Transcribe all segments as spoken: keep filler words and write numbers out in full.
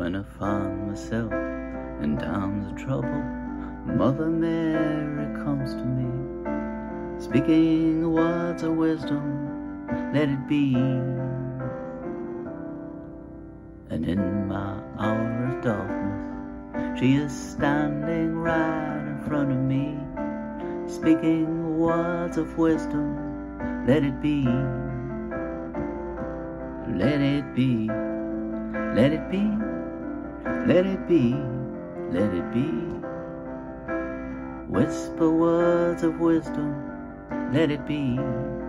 When I find myself in times of trouble, Mother Mary comes to me, speaking words of wisdom, let it be. And in my hour of darkness, she is standing right in front of me, speaking words of wisdom, let it be. Let it be, let it be, let it be, let it be. Whisper words of wisdom, let it be.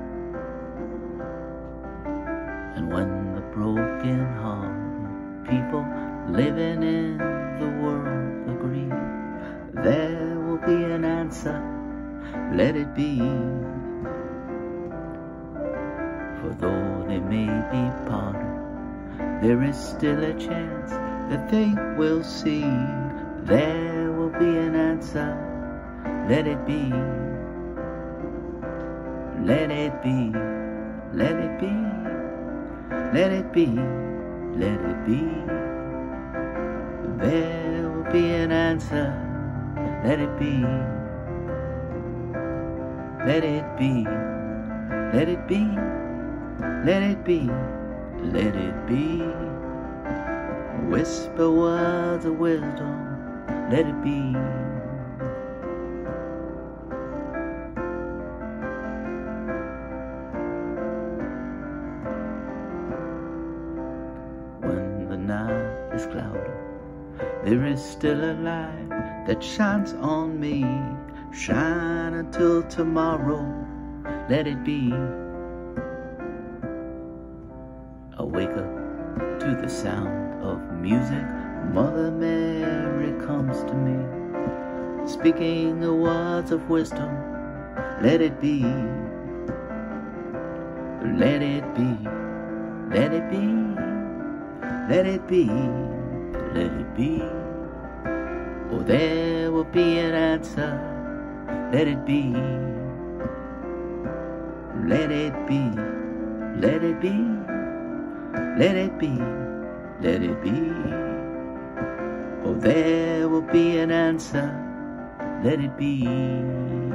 And when the broken-hearted people living in the world agree, there will be an answer, let it be. For though they may be parted, there is still a chance that they will see. There will be an answer, let it be. Let it be, let it be, let it be, let it be. There will be an answer, let it be. Let it be, let it be, let it be, let it be. Whisper words of wisdom, let it be. When the night is cloudy, there is still a light that shines on me. Shine until tomorrow, let it be. I wake up to the sound of music. Mother Mary comes to me, speaking the words of wisdom, let it be. Let it be, let it be, let it be, let it be. Oh, there will be an answer, let it be. Let it be, let it be, let it be, let it be. Oh, there will be an answer, let it be.